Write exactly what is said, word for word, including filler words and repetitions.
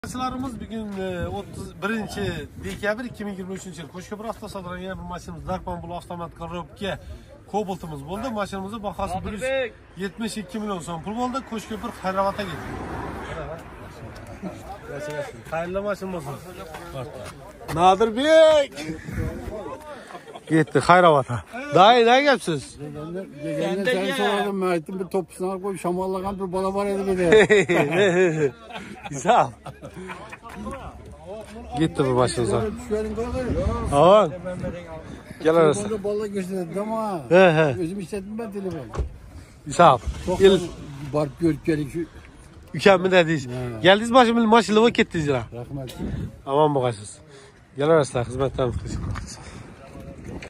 Arkadaşlarımız bugün otuz birinchi dekabr ikki ming yigirma uchinchi yil Qo'shko'pir avtosalonidan yana bir mashinamiz Darkman Bull avtomat korobka Cobalt'imiz bo'ldi. Mashinamizning bahosi bir yuz yetmish ikki million so'm pul bo'ldi. Qo'shko'pir Xayravotga ketdi. Xayrli mashina bo'lsin. Nodirbek ketdi Xayravotga. Day, ne gapsiz? Gelende sen sorardım ben ettim bir topusuna koy şamallagan bir bala var elimde de. Güzel. Gitti bu başınıza. Düşerin koyalım. Aman. Gel arası. Burada bala gösterdi ama. He he. Özüm istedim ben telefon. Güzel. Çok Gel. bark görüp geldik şu. Mükemmel dediyiz. Geldiniz başımın maçlı vakit gittiniz ya. Rahmet. Aman bakasız. Gel arasında hizmetten